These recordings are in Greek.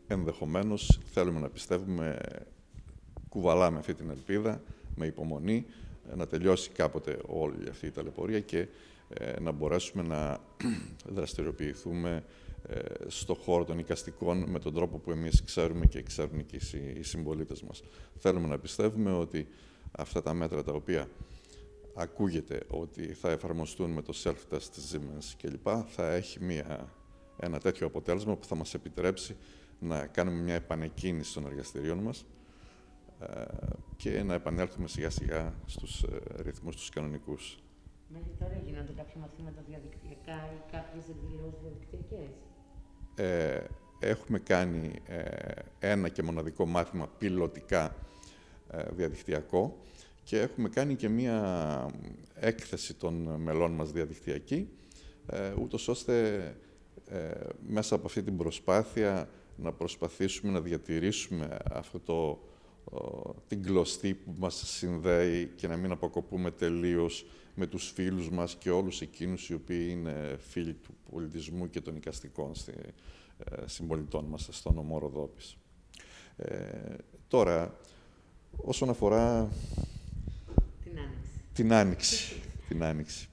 ενδεχομένως, θέλουμε να πιστεύουμε, κουβαλάμε αυτή την ελπίδα με υπομονή, να τελειώσει κάποτε όλη αυτή η ταλαιπωρία και να μπορέσουμε να δραστηριοποιηθούμε στο χώρο των εικαστικών με τον τρόπο που εμείς ξέρουμε και ξέρουν και οι συμπολίτες μας. Θέλουμε να πιστεύουμε ότι αυτά τα μέτρα τα οποία ακούγεται ότι θα εφαρμοστούν με το self-test της Siemens κλπ. Θα έχει ένα τέτοιο αποτέλεσμα που θα μας επιτρέψει να κάνουμε μια επανεκκίνηση των εργαστηρίων μας και να επανέλθουμε σιγά-σιγά στους ρυθμούς τους κανονικούς. Μέχρι τώρα γίνονται κάποια μαθήματα διαδικτυακά ή κάποιες εκδηλώσεις διαδικτυακές? Έχουμε κάνει ένα και μοναδικό μάθημα πιλωτικά διαδικτυακό και έχουμε κάνει και μία έκθεση των μελών μας διαδικτυακή, ούτως ώστε μέσα από αυτή την προσπάθεια να προσπαθήσουμε να διατηρήσουμε την κλωστή που μας συνδέει και να μην αποκοπούμε τελείως με τους φίλους μας και όλους εκείνους οι οποίοι είναι φίλοι του πολιτισμού και των εικαστικών συμπολιτών μας στον νομό Ροδόπης. Τώρα, όσον αφορά την Άνοιξη.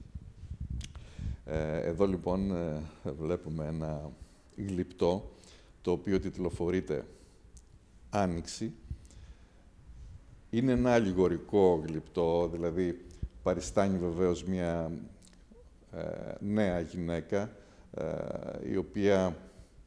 Εδώ λοιπόν βλέπουμε ένα γλυπτό το οποίο τιτλοφορείται Άνοιξη. Είναι ένα αλληγορικό γλυπτό, δηλαδή παριστάνει βεβαίως μια νέα γυναίκα η οποία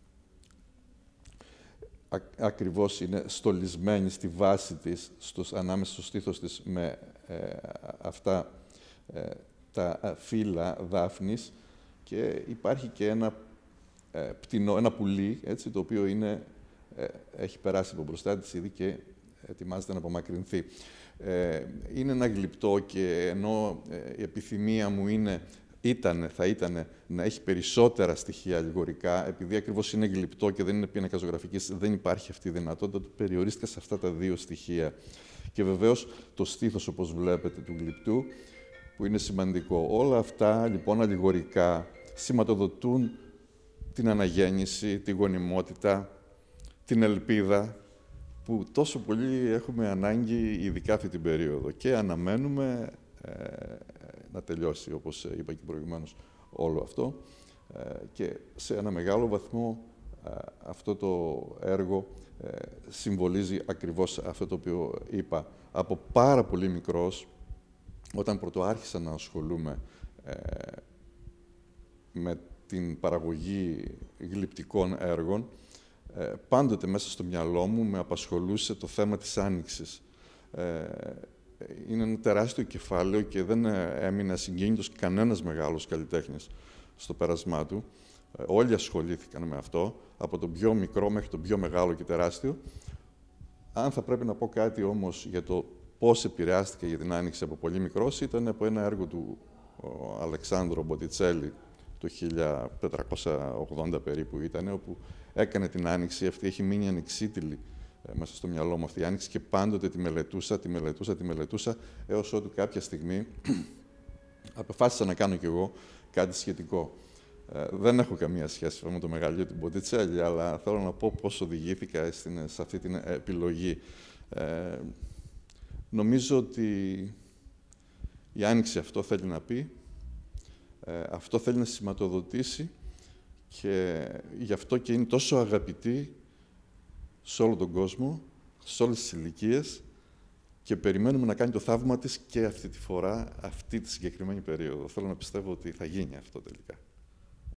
ακριβώς είναι στολισμένη στη βάση της, ανάμεσα στο στήθος της με αυτά τα φύλλα δάφνης και υπάρχει και ένα πουλί, έτσι, το οποίο έχει περάσει από μπροστά της ήδη και ετοιμάζεται να απομακρυνθεί. Είναι ένα γλυπτό και ενώ η επιθυμία μου θα ήταν να έχει περισσότερα στοιχεία αλληγορικά, επειδή ακριβώς είναι γλυπτό και δεν είναι πίνακας ζωγραφικής, δεν υπάρχει αυτή η δυνατότητα, του περιορίστηκα σε αυτά τα δύο στοιχεία. Και βεβαίως το στήθος, όπως βλέπετε, του γλυπτού, που είναι σημαντικό. Όλα αυτά, λοιπόν, αλληγορικά σηματοδοτούν την αναγέννηση, τη γονιμότητα, την ελπίδα, που τόσο πολύ έχουμε ανάγκη, ειδικά αυτή την περίοδο. Και αναμένουμε να τελειώσει, όπως είπα και προηγουμένως, όλο αυτό. Και σε ένα μεγάλο βαθμό αυτό το έργο συμβολίζει ακριβώς αυτό το οποίο είπα. Από πάρα πολύ μικρός, όταν πρωτοάρχισα να ασχολούμαι με την παραγωγή γλυπτικών έργων, πάντοτε μέσα στο μυαλό μου με απασχολούσε το θέμα της Άνοιξης. Είναι ένα τεράστιο κεφάλαιο και δεν έμεινε ασυγκίνητος κανένας μεγάλος καλλιτέχνης στο πέρασμά του. Όλοι ασχολήθηκαν με αυτό, από τον πιο μικρό μέχρι τον πιο μεγάλο και τεράστιο. Αν θα πρέπει να πω κάτι όμως για το πώς επηρεάστηκε για την Άνοιξη από πολύ μικρός, ήταν από ένα έργο του Αλεξάνδρο Μποτιτσέλη, το 1480 περίπου ήταν, όπου έκανε την Άνοιξη. Αυτή έχει μείνει ανοιξίτηλη μέσα στο μυαλό μου αυτή η Άνοιξη και πάντοτε τη μελετούσα, έως ότου κάποια στιγμή αποφάσισα να κάνω κι εγώ κάτι σχετικό. Δεν έχω καμία σχέση με το μεγαλείο του Μποτιτσέλη, αλλά θέλω να πω πώς οδηγήθηκα σε αυτή την επιλογή. Νομίζω ότι η Άνοιξη αυτό θέλει να πει, αυτό θέλει να σηματοδοτήσει και γι' αυτό και είναι τόσο αγαπητή σε όλο τον κόσμο, σε όλες τις ηλικίες και περιμένουμε να κάνει το θαύμα της και αυτή τη φορά, αυτή τη συγκεκριμένη περίοδο. Θέλω να πιστεύω ότι θα γίνει αυτό τελικά.